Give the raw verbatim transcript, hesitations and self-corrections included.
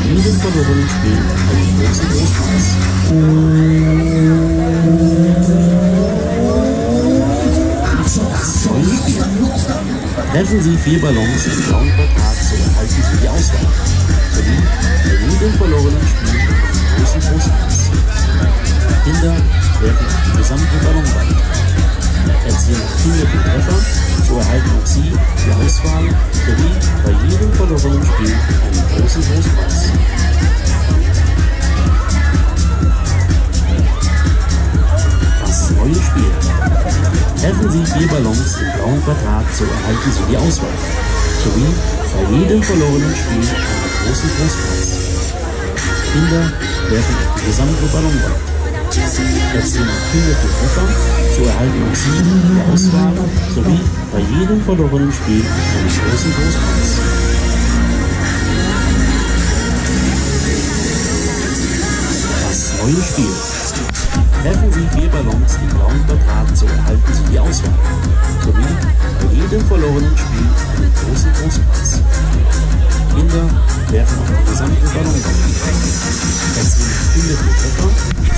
jedem verlorenen Spiel einen großen Großpreis. Das neue Spiel. Treffen Sie vier Ballons im blauen Quadrat, so erhalten Sie die Auswahl. Sowie bei jedem verlorenen Spiel einen großen Großpreis. Kinder werfen auf die gesamte Ballonwand. Erzielen Kinder den Treffer, so erhalten auch Sie die Auswahl sowie bei jedem verlorenen Spiel einen großen Großpreis. Das neue Spiel. Treffen Sie vier Ballons im blauen Quadrat, so erhalten Sie die Auswahl sowie bei jedem verlorenen Spiel einen großen Großpreis. Kinder werfen auf die gesamte Ballonwand. Erzielen Kinder den Treffer, so erhalten auch Sie die Auswahl sowie bei jedem verlorenen Spiel einen großen Großpreis. Das neue Spiel. Treffen Sie vier Ballons im blauen Quadrat, so erhalten Sie die Auswahl sowie bei jedem verlorenen Spiel einen großen Großpreis. Kinder werfen auf die gesamte Ballonwand. Erzielen Kinder den Treffer,